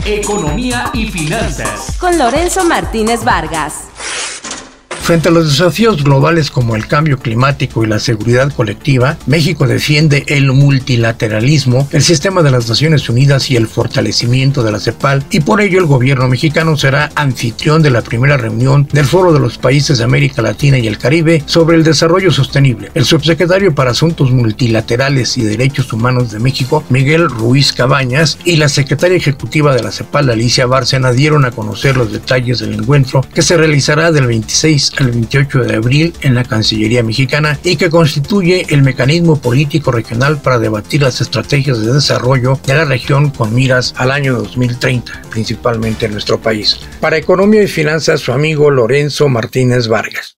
Economía y finanzas. Con Lorenzo Martínez Vargas. Frente a los desafíos globales como el cambio climático y la seguridad colectiva, México defiende el multilateralismo, el sistema de las Naciones Unidas y el fortalecimiento de la CEPAL, y por ello el gobierno mexicano será anfitrión de la primera reunión del Foro de los Países de América Latina y el Caribe sobre el desarrollo sostenible. El subsecretario para Asuntos Multilaterales y Derechos Humanos de México, Miguel Ruiz Cabañas, y la secretaria ejecutiva de la CEPAL, Alicia Bárcena, dieron a conocer los detalles del encuentro que se realizará del 26 al 28 de abril en la Cancillería mexicana y que constituye el mecanismo político regional para debatir las estrategias de desarrollo de la región con miras al año 2030, principalmente en nuestro país. Para Economía y Finanzas, su amigo Lorenzo Martínez Vargas.